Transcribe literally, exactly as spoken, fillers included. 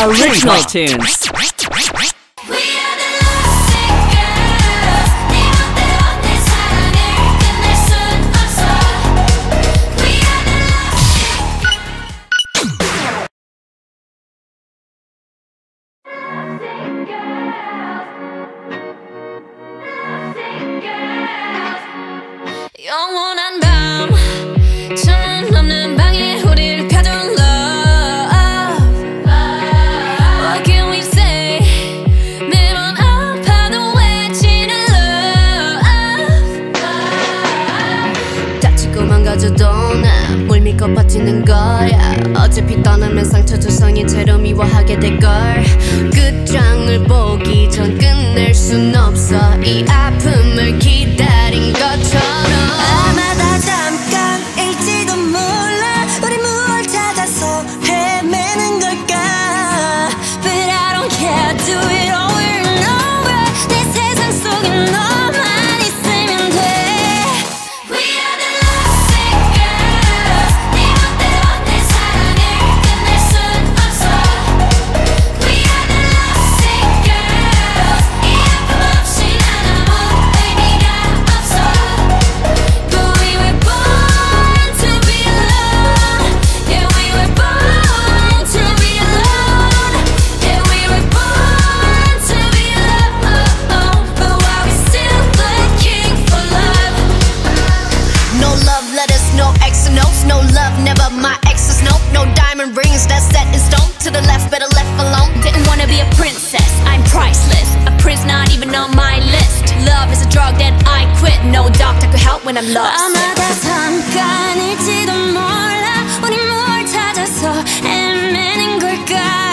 original tunes. 영원한 밤 창문 없는 방에 우리를 가둔 love. What can we say? 매번 아파도 외치는 love. 다치고 망가져도 나 물 믿고 버티는 거야. 어차피 떠나면 상처 조성인 채로 미워하게 될걸. 끝장을 보기 전 끝낼 순 없어. 이 아픔을 기다린 것처럼. 아마 다 잠깐일지도 몰라. 우리 무얼 찾아서 헤매는 걸까. But I don't care, do it over and over. 내 세상 속에 너만 있으면 돼. We are the lovesick girls. 네 멋대로 내 사랑을 끝낼 순 없어. We are the lovesick girls. 이 아픔 없이 난 아무 의미가 없어. But we were born to be alone. Yeah, we were born to be alone. Yeah, we were born to be alone. But why we still looking for love? No love letters, no X notes. No love, never my exes, nope. No diamond rings, that's set in stone. To the left, better left alone. Didn't wanna be a princess, I'm priceless. A prince not even on my list. Love is a drug that I quit. No doctor could help when I'm lost. 아마 다 잠깐일지도 몰라. 우리 뭘 찾아서 헤매는 걸까.